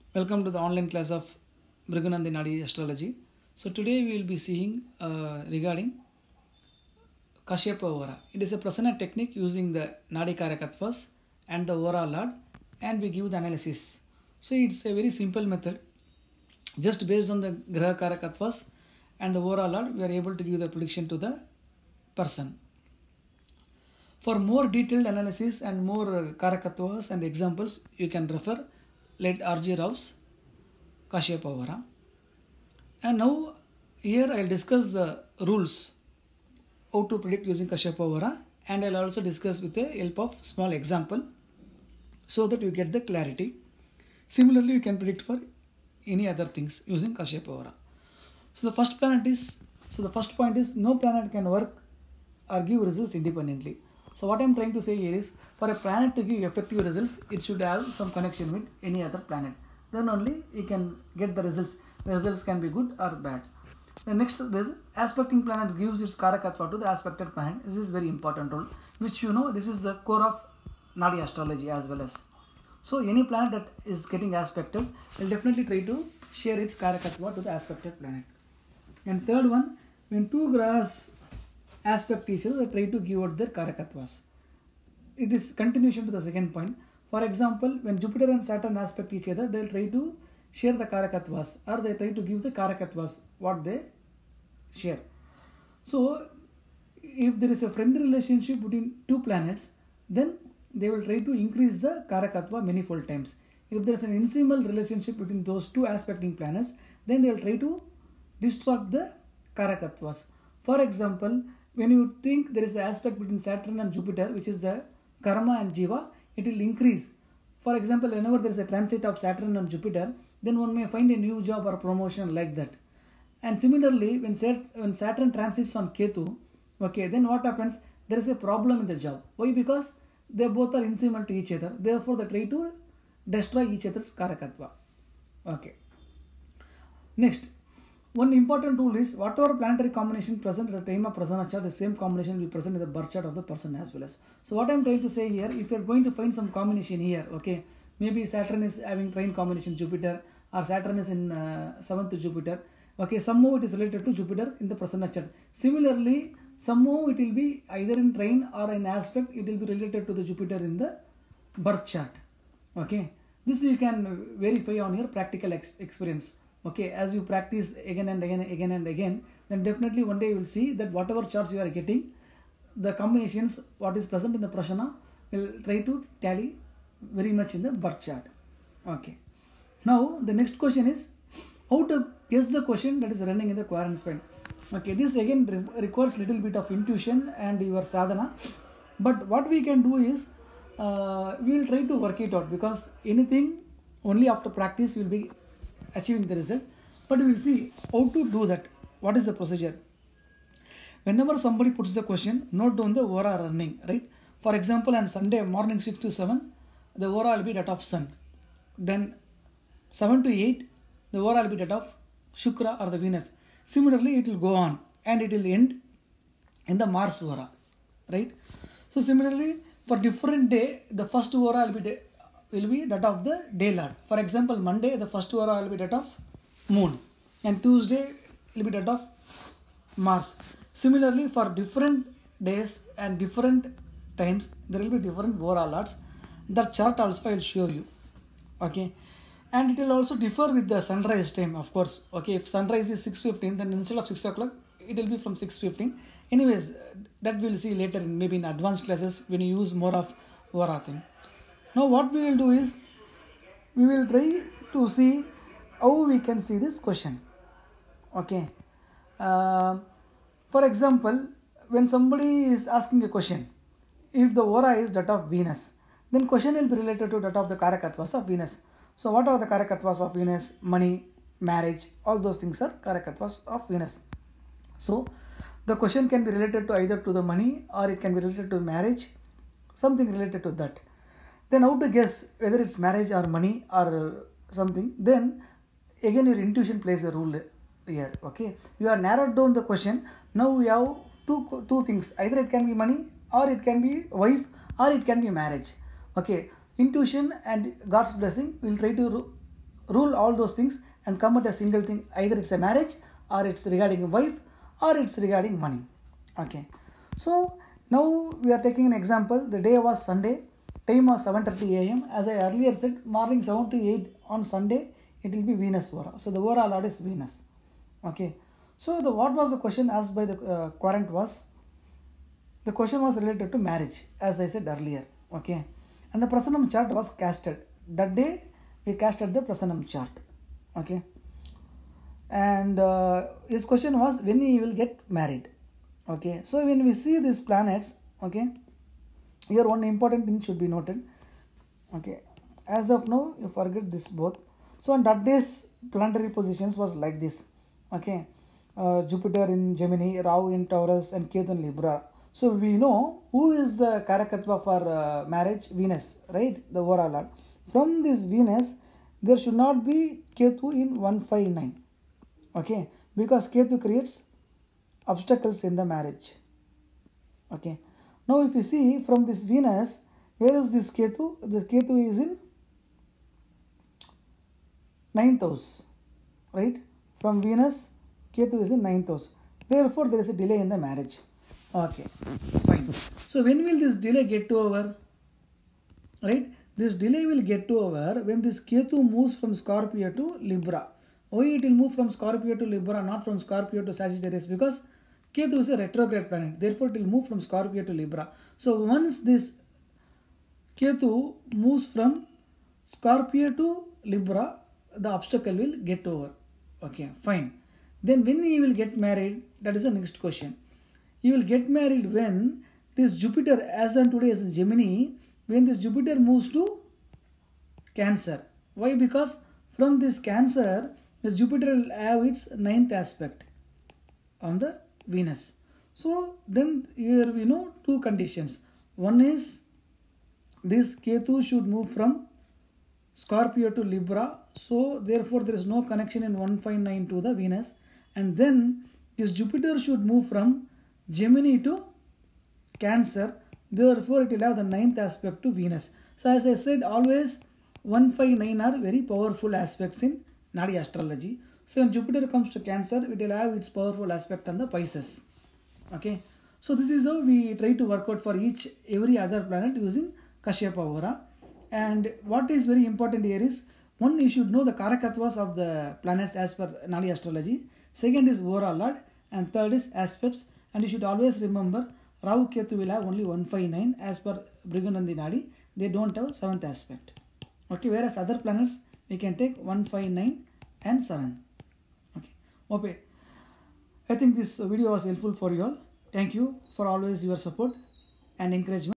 Welcome to the online class of Brigunandi Nadi Astrology. So today we will be seeing regarding kashyapa hora. It is a prasana technique using the Nadi Karakatvas and the hora lord, and we give the analysis. So it's a very simple method. Just based on the graha Karakatvas and the hora lord, we are able to give the prediction to the person. For more detailed analysis and more Karakatvas and examples, you can refer let R.J. Rao's kashyapa hora. And now here I will discuss the rules how to predict using kashyapa hora, and I will also discuss with the help of small example so that you get the clarity. Similarly, you can predict for any other things using kashyapa hora. So the first point is no planet can work or give results independently. So what I am trying to say here is, for a planet to give effective results, it should have some connection with any other planet. Then only you can get the results. The results can be good or bad. The next is aspecting planet gives its karakatva to the aspected planet. This is very important rule, which this is the core of Nadi astrology as well as. So any planet that is getting aspected will definitely try to share its karakatva to the aspected planet. And third one, when two grahas aspect each other, they try to give out their karakatvas. It is continuation to the second point. For example, when Jupiter and Saturn aspect each other, they will try to share the karakatvas, or they try to give the karakatvas what they share. So if there is a friendly relationship between two planets, then they will try to increase the karakatva manifold times. If there is an insemal relationship between those two aspecting planets, then they will try to destruct the karakatvas. For example, when you think there is an aspect between Saturn and Jupiter, which is the karma and jiva, it will increase. For example, whenever there is a transit of Saturn and Jupiter, then one may find a new job or promotion like that. And similarly, when Saturn transits on Ketu, okay, then what happens? There is a problem in the job. Why? Because they both are insemal to each other. Therefore, they try to destroy each other's karakatva. Okay. Next, one important rule is whatever planetary combination present at the time of prasana chart, the same combination will be present in the birth chart of the person as well as. So what I am trying to say here, if you are going to find some combination here, okay, maybe Saturn is having trine combination Jupiter, or Saturn is in 7th Jupiter, okay, somehow it is related to Jupiter in the prasana chart. Similarly, somehow it will be either in trine or in aspect, it will be related to the Jupiter in the birth chart. Okay, this you can verify on your practical experience. Okay, as you practice again and again, then definitely one day you will see that whatever charts you are getting, the combinations what is present in the prasana will try to tally very much in the birth chart. Okay, now the next question is how to guess the question that is running in the quadrant spine. Okay, this again requires little bit of intuition and your sadhana, but what we can do is we will try to work it out, because anything only after practice will be achieving the result. But we will see how to do that. What is the procedure? Whenever somebody puts the question, note down the hora running, right? For example, on Sunday morning 6 to 7, the hora will be that of Sun. Then 7 to 8, the hora will be that of Shukra or the Venus. Similarly, it will go on and it will end in the Mars hora, right? So similarly, for different day, the first hora will be that of the day lord. For example, Monday, the first hora will be that of Moon, and Tuesday will be that of Mars. Similarly, for different days and different times, there will be different hora lords. That chart also I will show you. Okay, and it will also differ with the sunrise time, of course. Okay, if sunrise is 6:15, then instead of 6 o'clock, it will be from 6:15. Anyways, that we will see later, maybe in advanced classes when you use more of hora thing. Now what we will do is, we will try to see how we can see this question. Okay. For example, when somebody is asking a question, if the hora is that of Venus, then question will be related to that of the karakatvas of Venus. So what are the karakatvas of Venus? Money, marriage, all those things are karakatvas of Venus. So the question can be related to either to the money, or it can be related to marriage, something related to that. Then how to guess whether it's marriage or money or something? Then again your intuition plays a role here. Okay, you are narrowed down the question. Now we have two things. Either it can be money, or it can be wife, or it can be marriage. Okay, intuition and God's blessing will try to rule all those things and come at a single thing. Either it's a marriage, or it's regarding a wife, or it's regarding money. Okay. So now we are taking an example. The day was Sunday. Time was 7:30 a.m. As I earlier said, morning 7 to 8 on Sunday, it will be Venus hora. So the hora lord is Venus. Okay. So what was the question asked by the querent was, the question was related to marriage, as I said earlier. Okay. And the Prasanam chart was casted. That day we casted the Prasanam chart. Okay. And his question was when he will get married. Okay. So when we see these planets, okay, here one important thing should be noted. Okay. As of now, you forget this both. So on that day's planetary positions was like this. Okay. Jupiter in Gemini, Rahu in Taurus, and Ketu in Libra. So we know who is the Karakatva for marriage? Venus, right? The hora lord. From this Venus, there should not be Ketu in 159. Okay, because Ketu creates obstacles in the marriage. Okay. Now if you see from this Venus, where is this Ketu? The Ketu is in 9th house, right? From Venus, Ketu is in 9th house. Therefore, there is a delay in the marriage. Okay, fine. So when will this delay get to over? Right? This delay will get to over when this Ketu moves from Scorpio to Libra. Why it will move from Scorpio to Libra, not from Scorpio to Sagittarius? Because Ketu is a retrograde planet. Therefore, it will move from Scorpio to Libra. So once this Ketu moves from Scorpio to Libra, the obstacle will get over. Okay, fine. Then when he will get married, that is the next question. He will get married when this Jupiter, as on today is in Gemini, when this Jupiter moves to Cancer. Why? Because from this Cancer, the Jupiter will have its 9th aspect on the Venus. So then here we know two conditions. One is this Ketu should move from Scorpio to Libra. So therefore there is no connection in 159 to the Venus. And then this Jupiter should move from Gemini to Cancer. Therefore it will have the 9th aspect to Venus. So as I said, always 159 are very powerful aspects in Nadi astrology. So when Jupiter comes to Cancer, it will have its powerful aspect on the Pisces. Okay. So this is how we try to work out for every other planet using Kashyapa hora. And what is very important here is, one, you should know the Karakatvas of the planets as per Nadi astrology. Second is hora lord. And third is aspects. And you should always remember Rahu Ketu will have only 159 as per Briganandi Nadi. They don't have 7th aspect. Okay, whereas other planets we can take 159 and 7. Okay. I think this video was helpful for you all. Thank you for always your support and encouragement.